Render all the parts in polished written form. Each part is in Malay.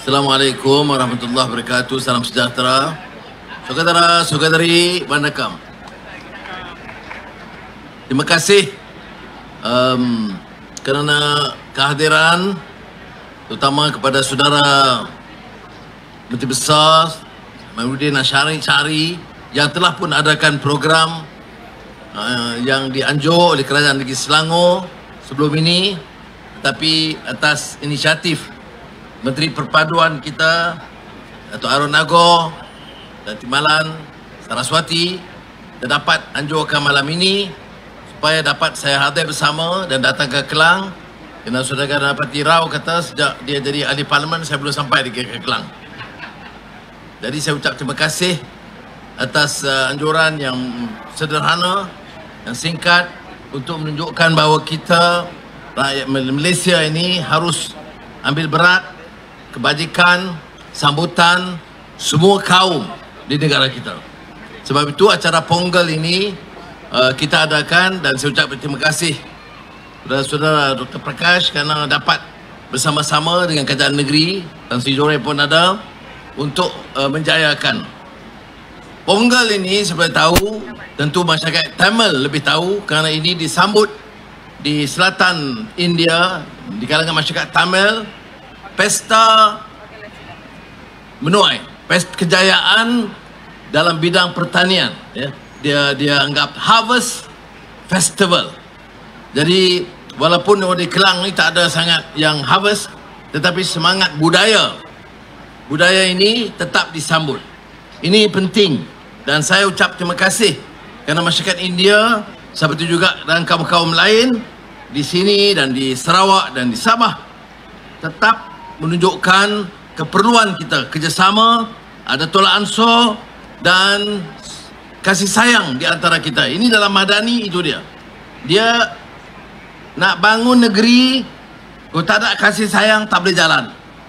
Assalamualaikum warahmatullahi wabarakatuh. Salam sejahtera. Saudara-saudari Bandakam. Terima kasih kerana kehadiran, terutama kepada saudara Menteri Besar Mahmudin Syari yang telah pun adakan program yang dianjur oleh Kerajaan Negeri Selangor sebelum ini, tetapi atas inisiatif Menteri Perpaduan kita, Datuk Harun Nagor dan Timbalan Saraswati, dan dapat anjurkan malam ini supaya dapat saya hadir bersama dan datang ke Kelang. Kerana Saudara Dapati Rao kata sejak dia jadi ahli parlimen saya belum sampai di Kelang. Jadi saya ucap terima kasih atas anjuran yang sederhana, yang singkat, untuk menunjukkan bahawa kita rakyat Malaysia ini harus ambil berat kebajikan, sambutan semua kaum di negara kita. Sebab itu acara Pongal ini kita adakan, dan saya ucap terima kasih kepada saudara Dr. Prakash kerana dapat bersama-sama dengan Kerajaan Negeri, Tan Sri Joreh pun ada, untuk menjayakan Pongal ini. Seperti tahu, tentu masyarakat Tamil lebih tahu kerana ini disambut di selatan India di kalangan masyarakat Tamil, pesta menuai, pesta kejayaan dalam bidang pertanian, ya. Dia anggap harvest festival. Jadi walaupun di Kelang ni tak ada sangat yang harvest, tetapi semangat budaya ini tetap disambut. Ini penting, dan saya ucap terima kasih kerana masyarakat India seperti juga dan kaum-kaum lain di sini dan di Sarawak dan di Sabah tetap menunjukkan keperluan kita kerjasama, ada tolak ansur dan kasih sayang di antara kita. Ini dalam Madani itu dia. Dia nak bangun negeri, kalau tak ada kasih sayang tak boleh jalan.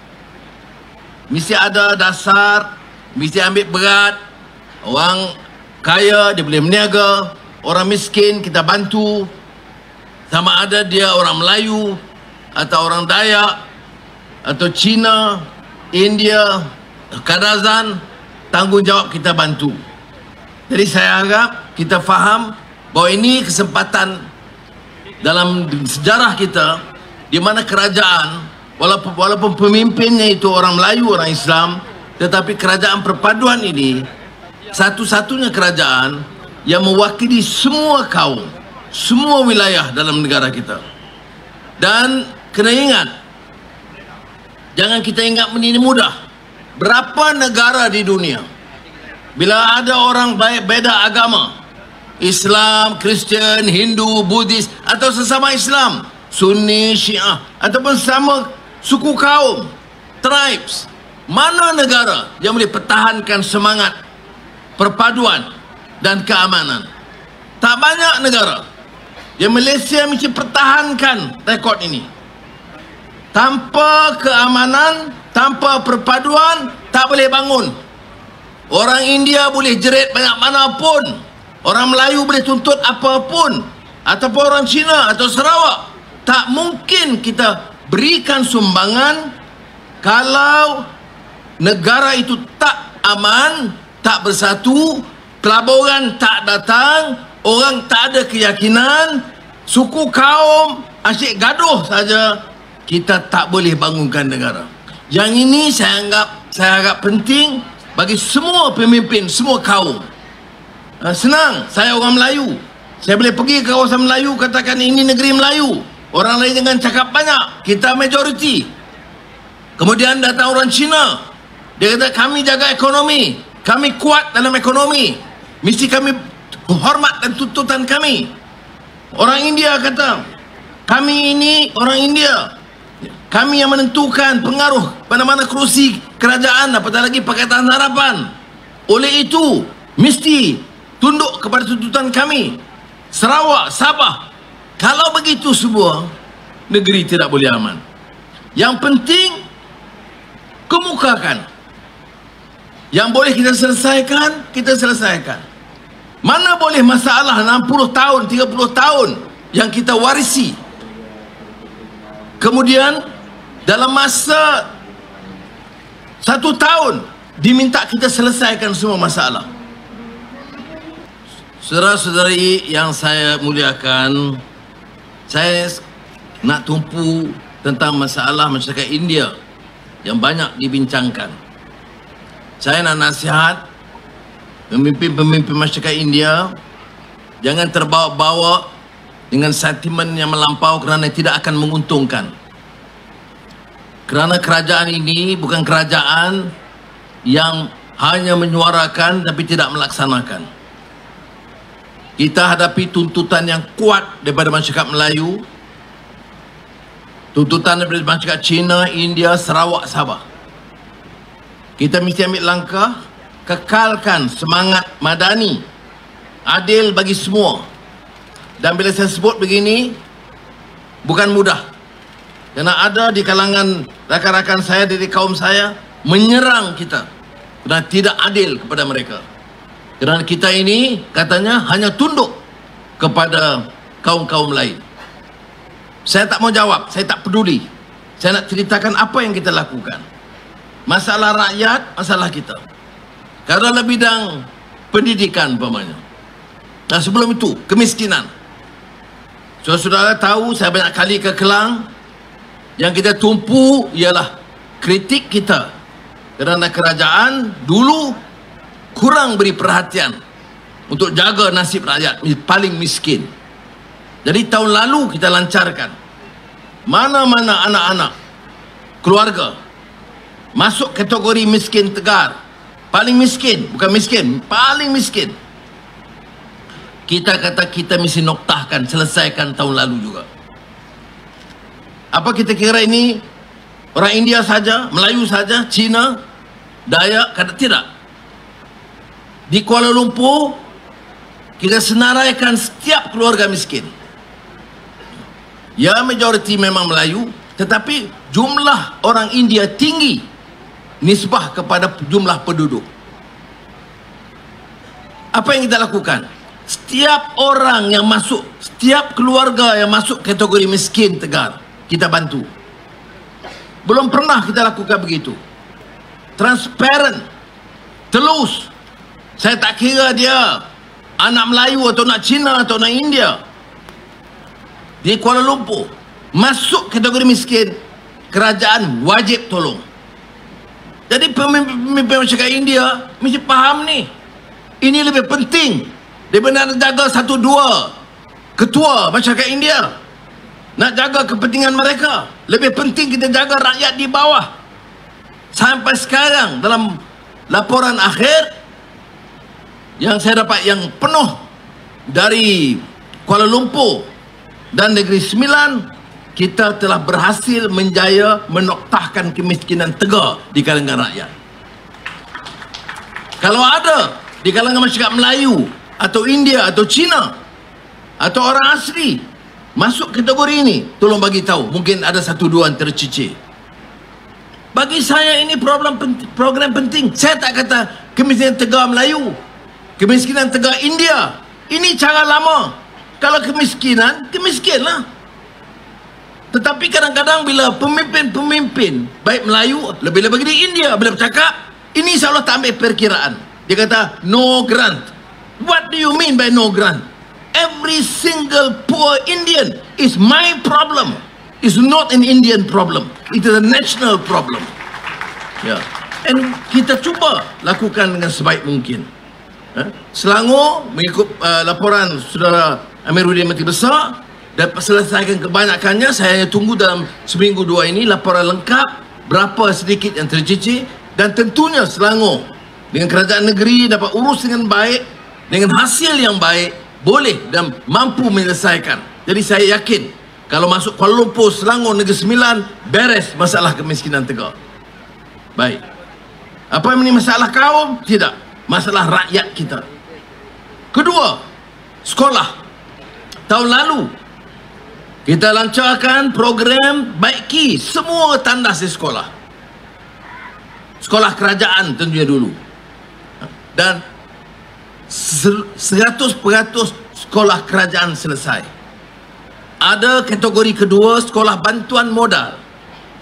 Mesti ada dasar, mesti ambil berat. Orang kaya dia boleh meniaga, orang miskin kita bantu. Sama ada dia orang Melayu atau orang Dayak atau Cina, India, Kadazan, tanggungjawab kita bantu. Jadi saya harap kita faham bahawa ini kesempatan dalam sejarah kita di mana kerajaan, walaupun pemimpinnya itu orang Melayu, orang Islam, tetapi kerajaan perpaduan ini satu-satunya kerajaan yang mewakili semua kaum, semua wilayah dalam negara kita. Dan kena ingat, jangan kita ingat ini mudah. Berapa negara di dunia bila ada orang baik beda agama, Islam, Kristian, Hindu, Buddhis, atau sesama Islam, Sunni, Syiah, ataupun sesama suku kaum, tribes, mana negara yang boleh pertahankan semangat perpaduan dan keamanan? Tak banyak negara. Yang Malaysia mesti pertahankan rekod ini. Tanpa keamanan, tanpa perpaduan, tak boleh bangun. Orang India boleh jerit banyak mana pun, orang Melayu boleh tuntut apapun, ataupun orang Cina atau Sarawak. Tak mungkin kita berikan sumbangan kalau negara itu tak aman, tak bersatu, pelaburan tak datang, orang tak ada keyakinan, suku kaum asyik gaduh saja, kita tak boleh bangunkan negara. Yang ini saya anggap penting bagi semua pemimpin, semua kaum. Senang, saya orang Melayu, saya boleh pergi ke kawasan Melayu, katakan ini negeri Melayu, orang lain jangan cakap banyak, kita majoriti. Kemudian datang orang Cina, dia kata kami jaga ekonomi, kami kuat dalam ekonomi, mesti kami hormat dan tuntutan kami. Orang India kata kami ini orang India, kami yang menentukan pengaruh mana-mana kerusi kerajaan, apatah lagi Pakatan Harapan. Oleh itu mesti tunduk kepada tuntutan kami. Sarawak, Sabah, kalau begitu semua, negeri tidak boleh aman. Yang penting kemukakan. Yang boleh kita selesaikan, kita selesaikan. Mana boleh masalah 60 tahun, 30 tahun yang kita warisi. Kemudian dalam masa 1 tahun diminta kita selesaikan semua masalah. Saudara-saudari yang saya muliakan, saya nak tumpu tentang masalah masyarakat India yang banyak dibincangkan. Saya nak nasihat pemimpin-pemimpin masyarakat India, jangan terbawa-bawa dengan sentimen yang melampau kerana tidak akan menguntungkan. Kerana kerajaan ini bukan kerajaan yang hanya menyuarakan tapi tidak melaksanakan. Kita hadapi tuntutan yang kuat daripada masyarakat Melayu, tuntutan daripada masyarakat Cina, India, Sarawak, Sabah. Kita mesti ambil langkah, kekalkan semangat madani, adil bagi semua. Dan bila saya sebut begini, bukan mudah. Kerana ada di kalangan rakan-rakan saya dari kaum saya menyerang kita kerana tidak adil kepada mereka. Kerana kita ini katanya hanya tunduk kepada kaum-kaum lain. Saya tak mau jawab, saya tak peduli. Saya nak ceritakan apa yang kita lakukan. Masalah rakyat, masalah kita. Kalau dalam bidang pendidikan umpamanya. Dan sebelum itu, kemiskinan. Saudara-saudara tahu saya banyak kali ke Kelang. Yang kita tumpu ialah kritik kita. Kerana kerajaan dulu kurang beri perhatian untuk jaga nasib rakyat paling miskin. Jadi tahun lalu kita lancarkan mana-mana anak-anak keluarga masuk kategori miskin tegar, paling miskin, bukan miskin, paling miskin. Kita kata kita mesti noktahkan, selesaikan tahun lalu juga. Apa kita kira ini orang India saja, Melayu saja, Cina, Dayak? Kata tidak. Di Kuala Lumpur kita senaraikan setiap keluarga miskin. Ya, majoriti memang Melayu, tetapi jumlah orang India tinggi nisbah kepada jumlah penduduk. Apa yang kita lakukan? Setiap orang yang masuk, setiap keluarga yang masuk kategori miskin tegar, kita bantu. Belum pernah kita lakukan begitu. Transparent, telus. Saya tak kira dia anak Melayu atau nak Cina atau nak India. Di Kuala Lumpur masuk kategori miskin, kerajaan wajib tolong. Jadi pemimpin masyarakat India mesti faham ni. Ini lebih penting daripada nak jaga 1-2 ketua masyarakat India. Nak jaga kepentingan mereka. Lebih penting kita jaga rakyat di bawah. Sampai sekarang dalam laporan akhir yang saya dapat yang penuh dari Kuala Lumpur dan Negeri Sembilan, kita telah berhasil menjaya menoktahkan kemiskinan tegar di kalangan rakyat. Kalau ada di kalangan masyarakat Melayu atau India atau Cina atau orang asli masuk kategori ini, tolong bagi tahu. Mungkin ada 1-2 yang tercicir. Bagi saya ini program penting. Saya tak kata kemiskinan tegar Melayu, kemiskinan tegar India. Ini cara lama. Kalau kemiskinan, kemiskinlah. Tetapi kadang-kadang bila pemimpin-pemimpin baik Melayu, lebih-lebih di India, bila bercakap, ini seolah tak ambil perkiraan. Dia kata no grant. What do you mean by no grant? Every single poor Indian is my problem. It's not an Indian problem. It is a national problem. Ya. And kita cuba lakukan dengan sebaik mungkin. Selangor mengikut laporan saudara Amiruddin Menteri Besar, dapat selesaikan kebanyakannya. Saya hanya tunggu dalam seminggu 2 ini laporan lengkap berapa sedikit yang tercicir. Dan tentunya Selangor dengan kerajaan negeri dapat urus dengan baik, dengan hasil yang baik, boleh dan mampu menyelesaikan. Jadi saya yakin kalau masuk Kuala Lumpur, Selangor, Negeri Sembilan, beres masalah kemiskinan tegar. Baik. Apa ini masalah kaum? Tidak. Masalah rakyat kita. Kedua, sekolah. Tahun lalu kita lancarkan program baiki semua tandas di sekolah. Sekolah kerajaan tentunya dulu. Dan 100% sekolah kerajaan selesai. Ada kategori kedua, sekolah bantuan modal.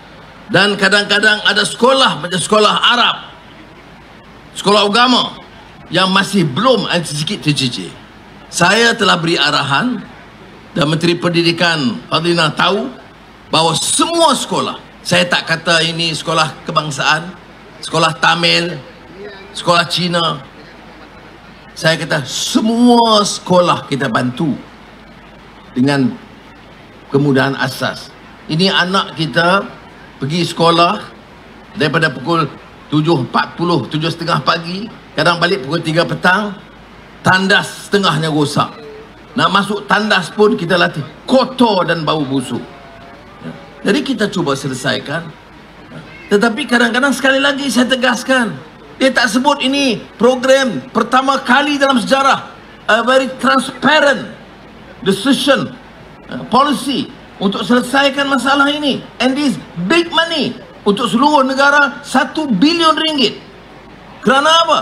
Dan kadang-kadang ada sekolah macam sekolah Arab, sekolah agama yang masih belum ada sedikit tercicir. Saya telah beri arahan dan Menteri Pendidikan Fadlina tahu bahawa semua sekolah, saya tak kata ini sekolah kebangsaan, sekolah Tamil, sekolah Cina, saya kata semua sekolah kita bantu dengan kemudahan asas. Ini anak kita pergi sekolah daripada pukul 7.40, 7.30 pagi, kadang balik pukul 3 petang, tandas setengahnya rosak. Nak masuk tandas pun kita latih kotor dan bau busuk. Jadi kita cuba selesaikan. Tetapi kadang-kadang sekali lagi saya tegaskan, dia tak sebut ini program pertama kali dalam sejarah, a very transparent decision, policy untuk selesaikan masalah ini. And this big money untuk seluruh negara, 1 bilion ringgit. Kerana apa?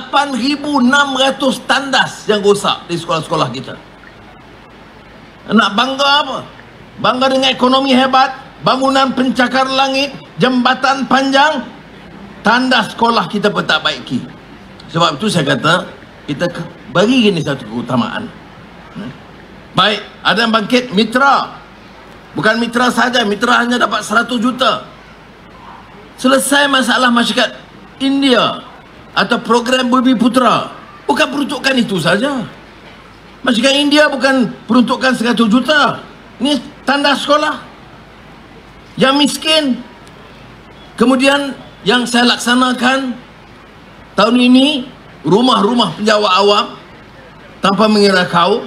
8,600 tandas yang rosak di sekolah-sekolah kita. Nak bangga apa? Bangga dengan ekonomi hebat, bangunan pencakar langit, jambatan panjang, tandas sekolah kita pun tak baiki. Sebab itu saya kata, kita bagi ini satu keutamaan. Baik, ada yang bangkit mitra. Bukan mitra saja, mitra hanya dapat 100 juta. Selesai masalah masyarakat India atau program Bumi Putra. Bukan peruntukan itu saja. Masyarakat India bukan peruntukan 100 juta. Ini tanda sekolah yang miskin. Kemudian yang saya laksanakan tahun ini, rumah-rumah penjawat awam tanpa mengira kaum.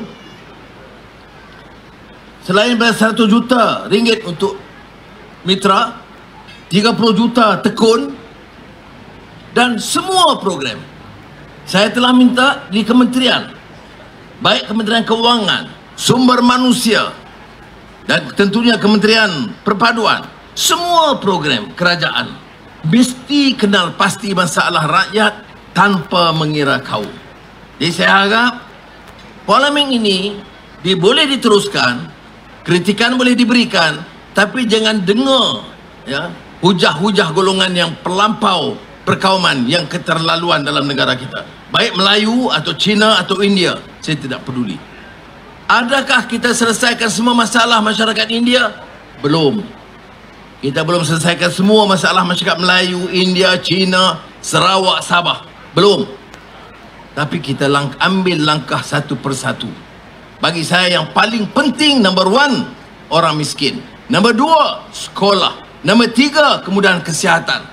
Selain daripada 100 juta ringgit untuk mitra, 30 juta tekun dan semua program saya telah minta di kementerian, baik Kementerian Keuangan, Sumber Manusia dan tentunya Kementerian Perpaduan, semua program kerajaan mesti kenal pasti masalah rakyat tanpa mengira kaum. Jadi saya harap parlimen ini boleh diteruskan, kritikan boleh diberikan, tapi jangan dengar ya hujah-hujah golongan yang terlampau perkauman yang keterlaluan dalam negara kita, baik Melayu atau Cina atau India. Saya tidak peduli. Adakah kita selesaikan semua masalah masyarakat India? Belum. Kita belum selesaikan semua masalah masyarakat Melayu, India, Cina, Sarawak, Sabah. Belum. Tapi kita ambil langkah satu persatu. Bagi saya yang paling penting, number 1, orang miskin. Number 2, sekolah. Number 3, kemudahan kesihatan.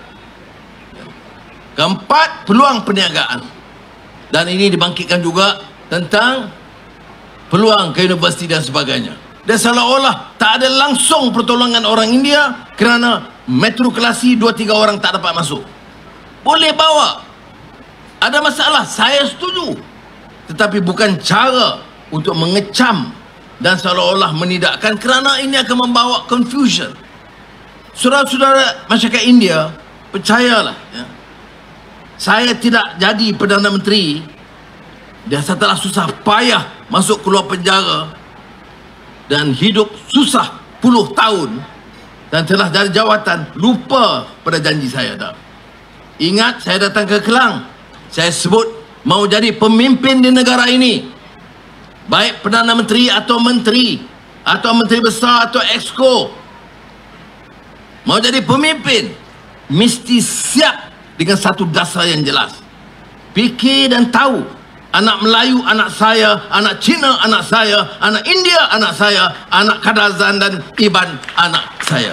Keempat, peluang perniagaan. Dan ini dibangkitkan juga tentang peluang ke universiti dan sebagainya. Dan seolah-olah tak ada langsung pertolongan orang India kerana matrikulasi 2-3 orang tak dapat masuk. Boleh bawa. Ada masalah, saya setuju. Tetapi bukan cara untuk mengecam dan seolah-olah menidakkan, kerana ini akan membawa confusion. Saudara-saudara masyarakat India, percayalah ya, saya tidak jadi Perdana Menteri dan saya telah susah payah masuk keluar penjara dan hidup susah puluh tahun dan telah dari jawatan, lupa pada janji saya dah. Ingat, saya datang ke Kelang, saya sebut mau jadi pemimpin di negara ini, baik Perdana Menteri atau Menteri Besar atau Exco, mau jadi pemimpin mesti siap dengan satu dasar yang jelas. Fikir dan tahu, anak Melayu anak saya, anak Cina anak saya, anak India anak saya, anak Kadazan dan Iban anak saya.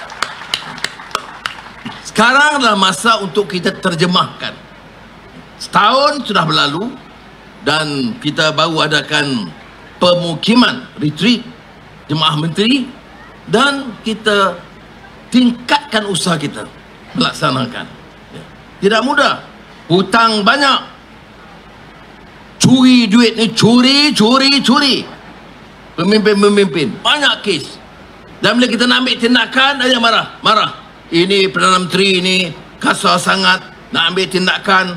Sekarang adalah masa untuk kita terjemahkan. Setahun sudah berlalu dan kita baru adakan pemukiman retreat jemaah menteri dan kita tingkatkan usaha kita melaksanakan. Tidak mudah, hutang banyak, curi duit ni, curi. Pemimpin banyak kes. Dan bila kita nak ambil tindakan, ada marah. Ini Perdana Menteri ini kasar sangat, nak ambil tindakan.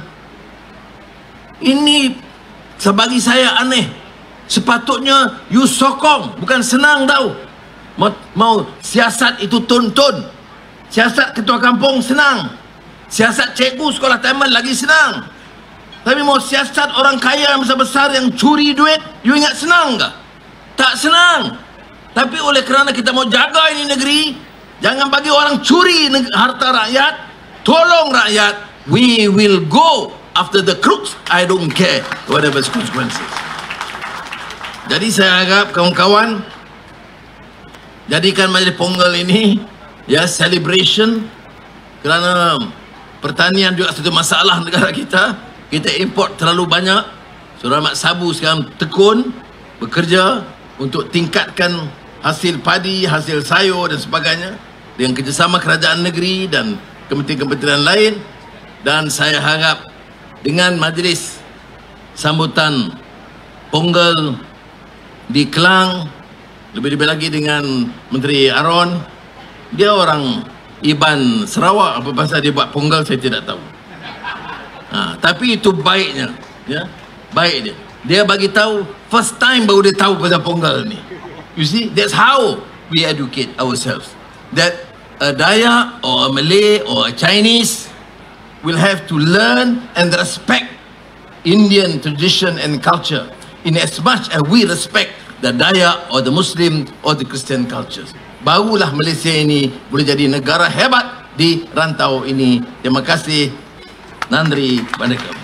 Ini sebagi saya aneh. Sepatutnya you sokong, bukan senang tahu. Mau siasat itu tuntun. Siasat ketua kampung senang. Siasat cikgu sekolah taman lagi senang. Tapi mau siasat orang kaya yang besar-besar yang curi duit, you ingat senang ke? Tak senang. Tapi oleh kerana kita mau jaga ini negeri, jangan bagi orang curi harta rakyat, tolong rakyat, we will go after the crooks. I don't care whatever the consequences. Jadi saya harap kawan-kawan jadikan majlis Pongal ini ya celebration, kerana pertanian juga satu masalah negara kita. Kita import terlalu banyak. Saudara Mat Sabu sekarang tekun bekerja untuk tingkatkan hasil padi, hasil sayur dan sebagainya dengan kerjasama kerajaan negeri dan kementerian-kementerian lain. Dan saya harap dengan majlis sambutan Pongal di Kelang, lebih-lebih lagi dengan Menteri Aaron, dia orang Iban Sarawak, apa pasal dia buat Pongal saya tidak tahu. Tapi itu baiknya, ya, baik dia. Dia bagi tahu first time baru dia tahu pasal Pongal ni. You see, that's how we educate ourselves. That a Dayak or a Malay or a Chinese will have to learn and respect Indian tradition and culture in as much as we respect the Dayak or the Muslim or the Christian cultures. Barulah Malaysia ini boleh jadi negara hebat di rantau ini. Terima kasih. Nandri, Bandar.